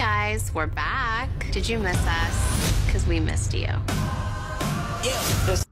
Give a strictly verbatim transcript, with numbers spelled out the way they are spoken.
guys, we're back. Did you miss us? Because we missed you. Yeah.